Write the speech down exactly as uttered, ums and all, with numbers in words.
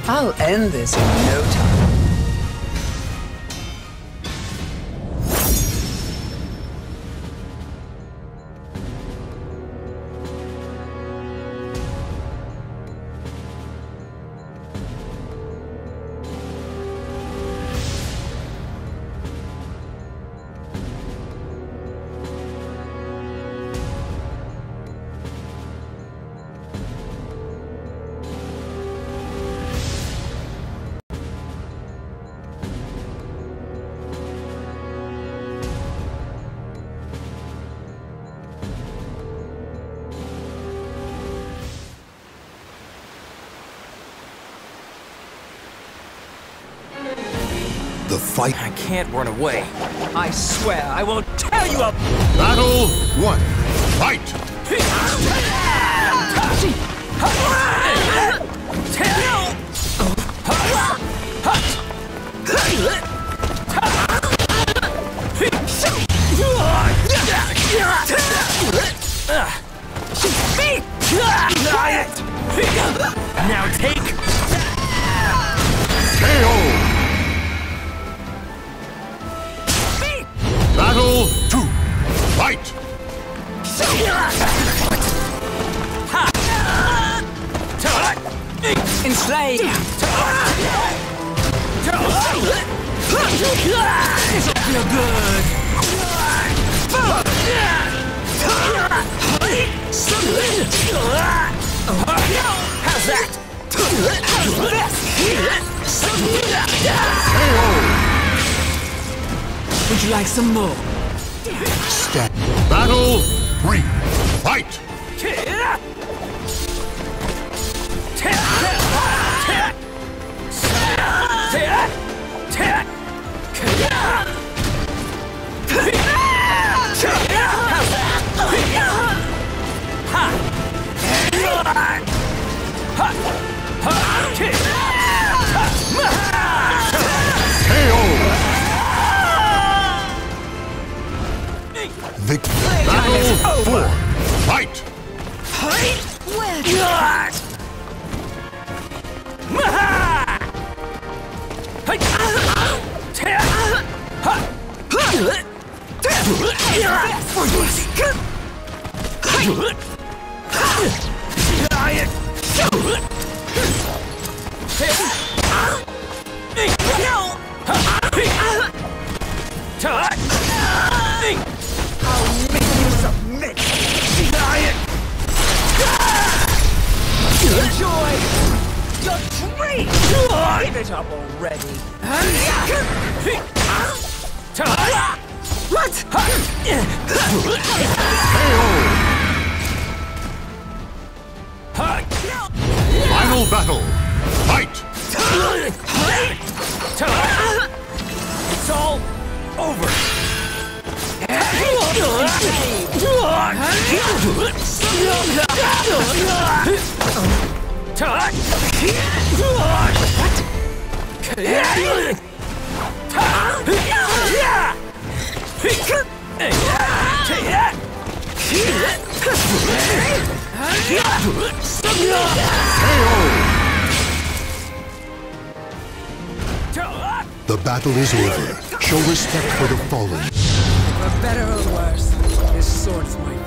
I'll end this in no time. The fight. I can't run away. I swear I will tear you up. Battle one. Fight. Now take K O. Battle two. Fight. Enslaved! This'll feel good. How's that? Would you like some more? Step. Battle three. Fight. Victory. Battle four. Fight. Enjoy your treat! Give it up already! What? Final battle. Fight. It's all over. The battle is over. Show respect for the fallen. For better or worse, this sword's my